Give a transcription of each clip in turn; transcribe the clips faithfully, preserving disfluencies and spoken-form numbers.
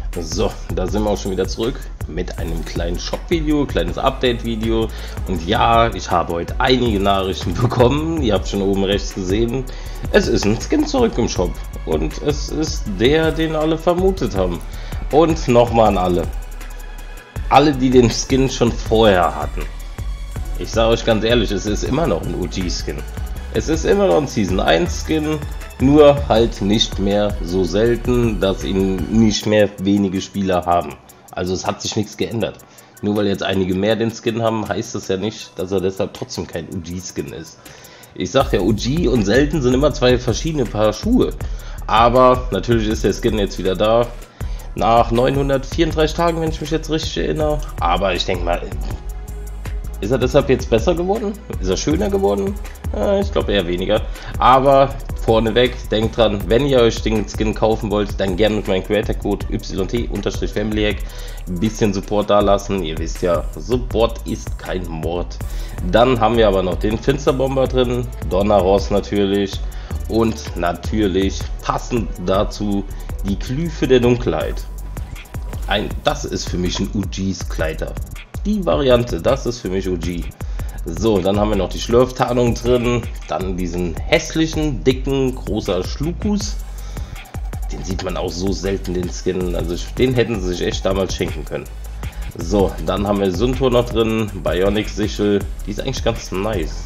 So, da sind wir auch schon wieder zurück mit einem kleinen Shop-Video, kleines Update-Video. Und ja, ich habe heute einige Nachrichten bekommen. Ihr habt schon oben rechts gesehen. Es ist ein Skin zurück im Shop. Und es ist der, den alle vermutet haben. Und nochmal an alle. Alle, die den Skin schon vorher hatten. Ich sage euch ganz ehrlich, es ist immer noch ein O G-Skin. Es ist immer noch ein Season eins Skin. Nur halt nicht mehr so selten, dass ihn nicht mehr wenige Spieler haben. Also es hat sich nichts geändert. Nur weil jetzt einige mehr den Skin haben, heißt das ja nicht, dass er deshalb trotzdem kein O G-Skin ist. Ich sag ja, O G und selten sind immer zwei verschiedene Paar Schuhe. Aber natürlich ist der Skin jetzt wieder da. Nach neunhundertvierunddreißig Tagen, wenn ich mich jetzt richtig erinnere. Aber ich denke mal, ist er deshalb jetzt besser geworden? Ist er schöner geworden? Ja, ich glaube eher weniger. Aber vorneweg, denkt dran, wenn ihr euch den Skin kaufen wollt, dann gerne mit meinem Creator-Code Y T Family Hack ein bisschen Support da lassen. Ihr wisst ja, Support ist kein Mord. Dann haben wir aber noch den Finsterbomber drin, Donnerross natürlich und natürlich passend dazu die Klüfe der Dunkelheit. Ein, das ist für mich ein O G-Skleider. Die Variante, das ist für mich O G. So, dann haben wir noch die Schlürftarnung drin, dann diesen hässlichen, dicken, großer Schlukus. Den sieht man auch so selten, den Skin, also den hätten sie sich echt damals schenken können. So, dann haben wir Synthor noch drin, Bionic Sichel, die ist eigentlich ganz nice.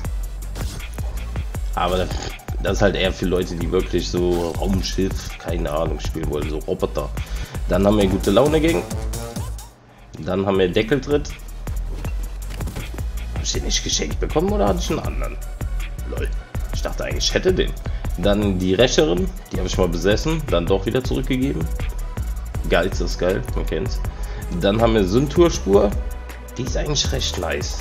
Aber das ist halt eher für Leute, die wirklich so Raumschiff, keine Ahnung, spielen wollen, so Roboter. Dann haben wir gute Laune Gang. Dann haben wir Deckeltritt. Habe ich den nicht geschenkt bekommen oder hatte ich einen anderen? Lol. Ich dachte eigentlich, ich hätte den. Dann die Rächerin, die habe ich mal besessen, dann doch wieder zurückgegeben. Geil, ist das geil, man kennt's. Dann haben wir Synthor-Spur. Die ist eigentlich recht nice.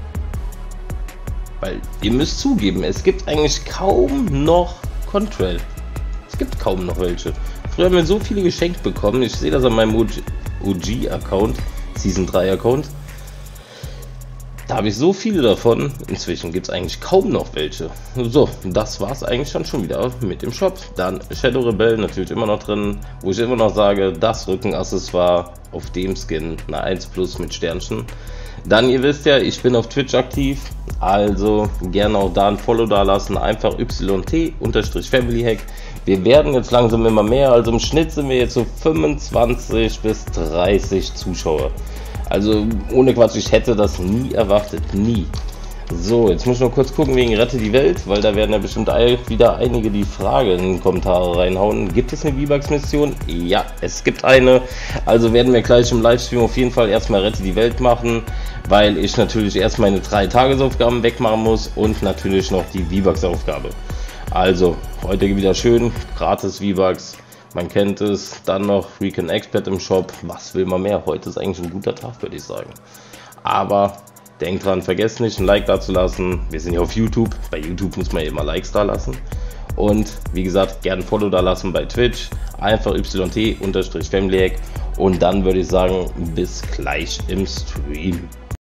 Weil ihr müsst zugeben, es gibt eigentlich kaum noch Contrail. Es gibt kaum noch welche. Früher haben wir so viele geschenkt bekommen. Ich sehe das an meinem O G-Account, Season drei Account. Da habe ich so viele davon. Inzwischen gibt es eigentlich kaum noch welche. So, das war es eigentlich dann schon wieder mit dem Shop. Dann Shadow Rebel natürlich immer noch drin, wo ich immer noch sage, das Rückenaccessoire auf dem Skin, eine eins plus mit Sternchen. Dann, ihr wisst ja, ich bin auf Twitch aktiv, also gerne auch da ein Follow da lassen, einfach Y T Family Hack. Wir werden jetzt langsam immer mehr, also im Schnitt sind wir jetzt so fünfundzwanzig bis dreißig Zuschauer. Also ohne Quatsch, ich hätte das nie erwartet, nie. So, jetzt muss ich noch kurz gucken wegen Rette die Welt, weil da werden ja bestimmt wieder einige die Frage in die Kommentare reinhauen. Gibt es eine V-Bucks-Mission? Ja, es gibt eine. Also werden wir gleich im Livestream auf jeden Fall erstmal Rette die Welt machen, weil ich natürlich erst meine drei Tagesaufgaben wegmachen muss und natürlich noch die V-Bucks-Aufgabe. Also, heute wieder schön, gratis V-Bucks. Man kennt es, dann noch Recon Expert im Shop. Was will man mehr? Heute ist eigentlich ein guter Tag, würde ich sagen. Aber denkt dran, vergesst nicht, ein Like da zu lassen. Wir sind ja auf YouTube. Bei YouTube muss man ja immer Likes da lassen. Und wie gesagt, gerne ein Follow da lassen bei Twitch. Einfach Y T Family Hack. Und dann würde ich sagen, bis gleich im Stream.